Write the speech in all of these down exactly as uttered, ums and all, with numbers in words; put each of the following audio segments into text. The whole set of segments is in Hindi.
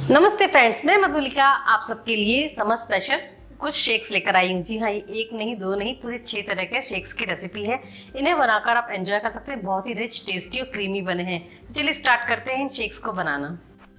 नमस्ते फ्रेंड्स, मैं मधुलिका आप सबके लिए समर स्पेशल कुछ शेक्स लेकर आई हूँ। जी हाँ, ये एक नहीं दो नहीं पूरे छह तरह के शेक्स की रेसिपी है। इन्हें बनाकर आप एंजॉय कर सकते हैं। बहुत ही रिच, टेस्टी और क्रीमी बने हैं। तो चलिए स्टार्ट करते हैं इन शेक्स को बनाना।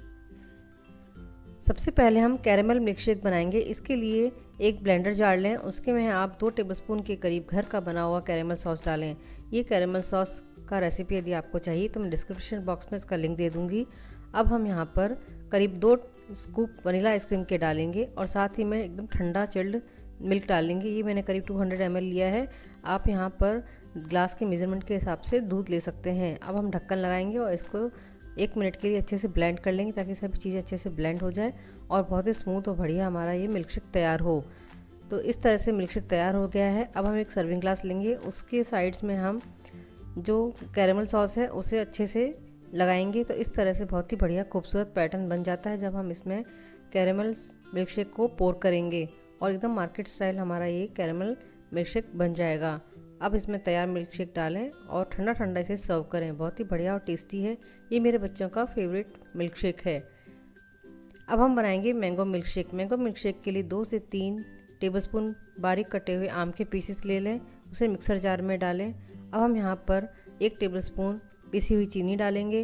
सबसे पहले हम कैरेमल मिल्क शेक बनाएंगे। इसके लिए एक ब्लेंडर जार लें, उसके में आप दो टेबलस्पून के करीब घर का बना हुआ कैरेमल सॉस डालें। ये कैरेमल सॉस का रेसिपी यदि आपको चाहिए तो मैं डिस्क्रिप्शन बॉक्स में इसका लिंक दे दूँगी। अब हम यहाँ पर करीब दो स्कूप वनीला आइसक्रीम के डालेंगे और साथ ही में एकदम ठंडा चिल्ड मिल्क डालेंगे। ये मैंने करीब दो सौ एम एल लिया है। आप यहाँ पर ग्लास के मेजरमेंट के हिसाब से दूध ले सकते हैं। अब हम ढक्कन लगाएंगे और इसको एक मिनट के लिए अच्छे से ब्लेंड कर लेंगे ताकि सभी चीज़ें अच्छे से ब्लेंड हो जाए और बहुत ही स्मूथ और बढ़िया हमारा ये मिल्क शेक तैयार हो। तो इस तरह से मिल्क शेक तैयार हो गया है। अब हम एक सर्विंग ग्लास लेंगे, उसके साइड्स में हम जो कैरेमल सॉस है उसे अच्छे से लगाएंगे। तो इस तरह से बहुत ही बढ़िया खूबसूरत पैटर्न बन जाता है जब हम इसमें कैरेमल मिल्क शेक को पोर करेंगे और एकदम मार्केट स्टाइल हमारा ये कैरेमल मिल्क शेक बन जाएगा। अब इसमें तैयार मिल्क शेक डालें और ठंडा ठंडा इसे सर्व करें। बहुत ही बढ़िया और टेस्टी है। ये मेरे बच्चों का फेवरेट मिल्क शेक है। अब हम बनाएंगे mango milk shake. Mango milk shake के लिए दो से तीन टेबलस्पून बारीक कटे हुए आम के पीसेस ले लें, उसे मिक्सर जार में डालें। अब हम यहाँ पर एक टेबलस्पून पिसी हुई चीनी डालेंगे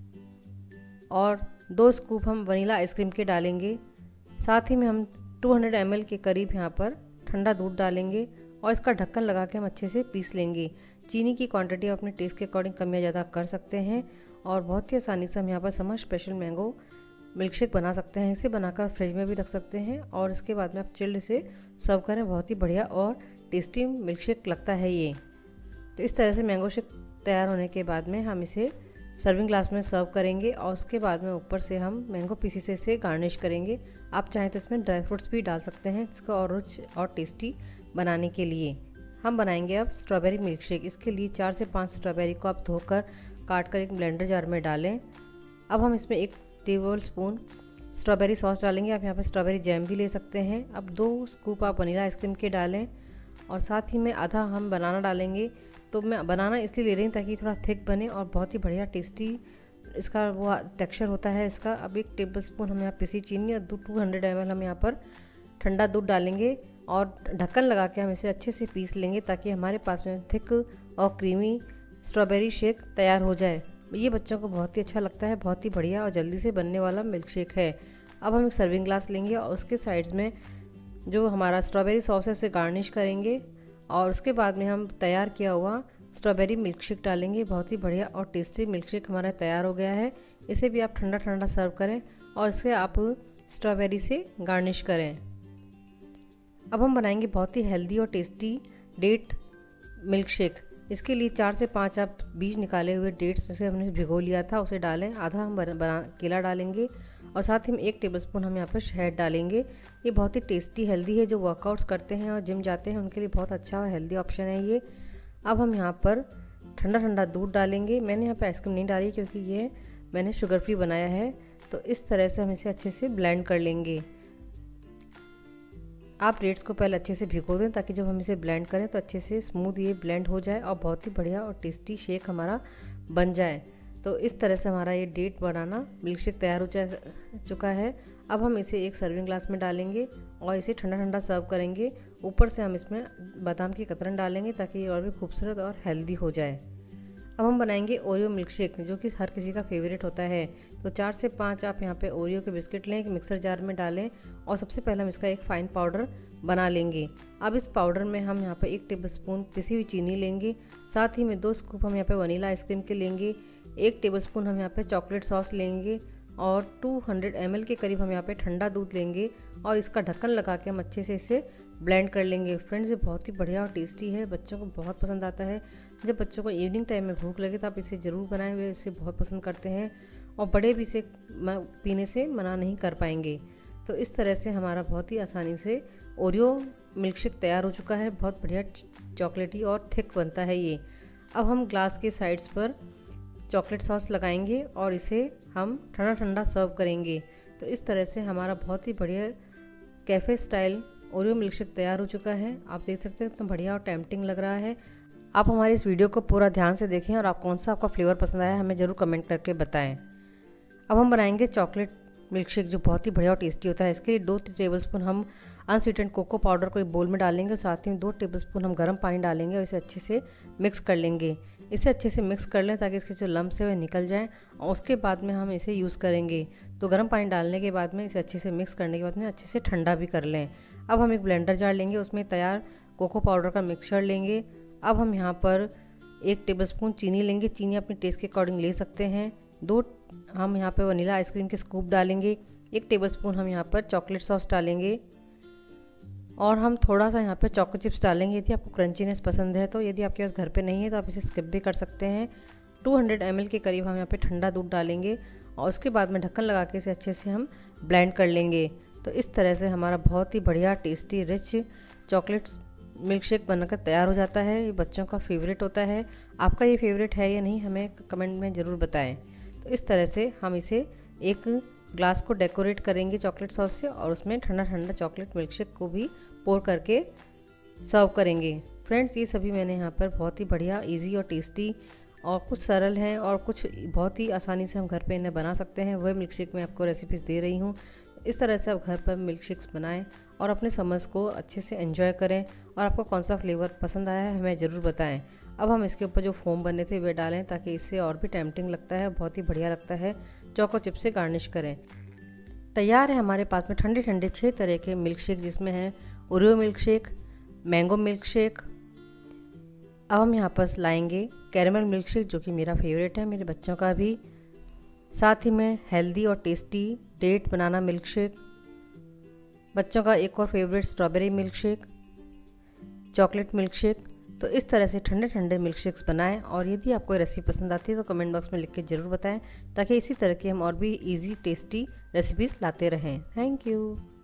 और दो स्कूप हम वनीला आइसक्रीम के डालेंगे। साथ ही में हम दो सौ एम एल के करीब यहाँ पर ठंडा दूध डालेंगे और इसका ढक्कन लगा के हम अच्छे से पीस लेंगे। चीनी की क्वांटिटी आप अपने टेस्ट के अकॉर्डिंग कम या ज़्यादा कर सकते हैं और बहुत ही आसानी से हम यहाँ पर summer special mango milk shake बना सकते हैं। इसे बनाकर फ्रिज में भी रख सकते हैं और इसके बाद में आप चिल्ड से सर्व करें। बहुत ही बढ़िया और टेस्टी मिल्क शेक लगता है ये। तो इस तरह से मैंगो शेक तैयार होने के बाद में हम इसे सर्विंग ग्लास में सर्व करेंगे और उसके बाद में ऊपर से हम मैंगो पीसीस से गार्निश करेंगे। आप चाहें तो इसमें ड्राई फ्रूट्स भी डाल सकते हैं इसका और रिच और टेस्टी बनाने के लिए। हम बनाएंगे अब स्ट्रॉबेरी मिल्क शेक। इसके लिए चार से पाँच स्ट्रॉबेरी को आप धोकर काट कर एक ब्लेंडर जार में डालें। अब हम इसमें एक टेबल स्पून स्ट्रॉबेरी सॉस डालेंगे। आप यहाँ पर स्ट्रॉबेरी जैम भी ले सकते हैं। अब दो स्कूप आप वनीला आइसक्रीम के डालें और साथ ही में आधा हम बनाना डालेंगे। तो मैं बनाना इसलिए ले रही हूँ ताकि थोड़ा थिक बने और बहुत ही बढ़िया टेस्टी इसका वो टेक्सचर होता है इसका। अब एक टेबल स्पून हम यहाँ पिसी चीनी और टू हंड्रेड एम एल हम यहाँ पर ठंडा दूध डालेंगे और ढक्कन लगा के हम इसे अच्छे से पीस लेंगे ताकि हमारे पास में थिक और क्रीमी स्ट्रॉबेरी शेक तैयार हो जाए। ये बच्चों को बहुत ही अच्छा लगता है। बहुत ही बढ़िया और जल्दी से बनने वाला मिल्क शेक है। अब हम एक सर्विंग ग्लास लेंगे और उसके साइड्स में जो हमारा स्ट्रॉबेरी सॉस है उसे गार्निश करेंगे और उसके बाद में हम तैयार किया हुआ स्ट्रॉबेरी मिल्क शेक डालेंगे। बहुत ही बढ़िया और टेस्टी मिल्क शेक हमारा तैयार हो गया है। इसे भी आप ठंडा ठंडा सर्व करें और इसे आप स्ट्रॉबेरी से गार्निश करें। अब हम बनाएंगे बहुत ही हेल्दी और टेस्टी डेट मिल्क शेक। इसके लिए चार से पाँच आप बीज निकाले हुए डेट्स जिसे हमने भिगो लिया था उसे डालें। आधा हम बना केला डालेंगे और साथ ही में एक टेबलस्पून हम यहाँ पर शहद डालेंगे। ये बहुत ही टेस्टी हेल्दी है। जो वर्कआउट्स करते हैं और जिम जाते हैं उनके लिए बहुत अच्छा और हेल्दी ऑप्शन है ये। अब हम यहाँ पर ठंडा ठंडा दूध डालेंगे। मैंने यहाँ पर आइसक्रीम नहीं डाली क्योंकि ये मैंने शुगर फ्री बनाया है। तो इस तरह से हम इसे अच्छे से ब्लेंड कर लेंगे। आप डेट्स को पहले अच्छे से भिगो दें ताकि जब हम इसे ब्लेंड करें तो अच्छे से स्मूथ ये ब्लेंड हो जाए और बहुत ही बढ़िया और टेस्टी शेक हमारा बन जाए। तो इस तरह से हमारा ये डेट बनाना मिल्क शेक तैयार हो चुका है। अब हम इसे एक सर्विंग ग्लास में डालेंगे और इसे ठंडा ठंडा सर्व करेंगे। ऊपर से हम इसमें बादाम की कतरन डालेंगे ताकि ये और भी खूबसूरत और हेल्दी हो जाए। अब हम बनाएंगे ओरियो मिल्क शेक जो कि हर किसी का फेवरेट होता है। तो चार से पाँच आप यहाँ पे ओरियो के बिस्किट लें, एक मिक्सर जार में डालें और सबसे पहले हम इसका एक फ़ाइन पाउडर बना लेंगे। अब इस पाउडर में हम यहाँ पे एक टेबलस्पून पिसी हुई चीनी लेंगे। साथ ही में दो स्कूप हम यहाँ पे वनीला आइसक्रीम के लेंगे। एक टेबलस्पून हम यहाँ पे चॉकलेट सॉस लेंगे और दो सौ एम एल के करीब हम यहाँ पे ठंडा दूध लेंगे और इसका ढक्कन लगा के हम अच्छे से इसे ब्लेंड कर लेंगे। फ्रेंड्स, ये बहुत ही बढ़िया और टेस्टी है। बच्चों को बहुत पसंद आता है। जब बच्चों को इवनिंग टाइम में भूख लगे तो आप इसे ज़रूर बनाएं। वे इसे बहुत पसंद करते हैं और बड़े भी इसे पीने से मना नहीं कर पाएंगे। तो इस तरह से हमारा बहुत ही आसानी से ओरियो मिल्क शेक तैयार हो चुका है। बहुत बढ़िया चॉकलेटी और थिक बनता है ये। अब हम ग्लास के साइड्स पर चॉकलेट सॉस लगाएंगे और इसे हम ठंडा ठंडा सर्व करेंगे। तो इस तरह से हमारा बहुत ही बढ़िया cafe style Oreo milk shake तैयार हो चुका है। आप देख सकते हैं कितना बढ़िया और टेम्पटिंग लग रहा है। आप हमारी इस वीडियो को पूरा ध्यान से देखें और आप कौन सा आपका फ्लेवर पसंद आया हमें ज़रूर कमेंट करके बताएं। अब हम बनाएंगे चॉकलेट मिल्क शेक जो बहुत ही बढ़िया और टेस्टी होता है। इसके लिए दो टेबलस्पून हम अनस्वीटेंड कोको पाउडर को एक बोल में डालेंगे और साथ ही में दो टेबलस्पून हम गर्म पानी डालेंगे और इसे अच्छे से मिक्स कर लेंगे। इसे अच्छे से मिक्स कर लें ताकि इसके जो लम्स है वह निकल जाएं और उसके बाद में हम इसे यूज़ करेंगे। तो गर्म पानी डालने के बाद में इसे अच्छे से मिक्स करने के बाद में अच्छे से ठंडा भी कर लें। अब हम एक ब्लेंडर जार लेंगे, उसमें तैयार कोको पाउडर का मिक्सचर लेंगे। अब हम यहाँ पर एक टेबलस्पून चीनी लेंगे, चीनी अपने टेस्ट के अकॉर्डिंग ले सकते हैं। दो हम यहाँ पर वनीला आइसक्रीम के स्कूप डालेंगे, एक टेबलस्पून हम यहाँ पर चॉकलेट सॉस डालेंगे और हम थोड़ा सा यहाँ पे चोको चिप्स डालेंगे यदि आपको क्रंचीनेस पसंद है तो। यदि आपके पास घर पे नहीं है तो आप इसे स्किप भी कर सकते हैं। दो सौ एम एल के करीब हम यहाँ पे ठंडा दूध डालेंगे और उसके बाद में ढक्कन लगा के इसे अच्छे से हम ब्लेंड कर लेंगे। तो इस तरह से हमारा बहुत ही बढ़िया tasty rich chocolate milk shake बनकर तैयार हो जाता है। ये बच्चों का फेवरेट होता है। आपका ये फेवरेट है या नहीं हमें कमेंट में ज़रूर बताएं। तो इस तरह से हम इसे एक ग्लास को डेकोरेट करेंगे चॉकलेट सॉस से और उसमें ठंडा ठंडा चॉकलेट मिल्क शेक को भी पोर करके सर्व करेंगे। फ्रेंड्स, ये सभी मैंने यहाँ पर बहुत ही बढ़िया इजी और टेस्टी और कुछ सरल हैं और कुछ बहुत ही आसानी से हम घर पे इन्हें बना सकते हैं, वह मिल्क शेक मैं आपको रेसिपीज़ दे रही हूँ। इस तरह से आप घर पर मिल्क शेक्स बनाएं और अपने समर्स को अच्छे से एंजॉय करें। और आपको कौन सा फ्लेवर पसंद आया है हमें ज़रूर बताएं। अब हम इसके ऊपर जो फोम बने थे वे डालें ताकि इससे और भी टेम्पटिंग लगता है, बहुत ही बढ़िया लगता है। चोको चिप से गार्निश करें। तैयार है हमारे पास में ठंडे ठंडे छः तरह के मिल्क शेक, जिसमें है Oreo milk shake, mango milk shake. अब हम यहाँ पर लाएंगे कैरेमल मिल्क शेक जो कि मेरा फेवरेट है, मेरे बच्चों का भी। साथ ही में हेल्दी और tasty date banana milk shake, बच्चों का एक और favourite strawberry milk shake, chocolate milk shake. तो इस तरह से ठंडे ठंडे मिल्क शेक्स बनाएं और यदि आपको रेसिपी पसंद आती है तो कमेंट बॉक्स में लिख के ज़रूर बताएं ताकि इसी तरह की हम और भी इजी टेस्टी रेसिपीज़ लाते रहें। Thank you.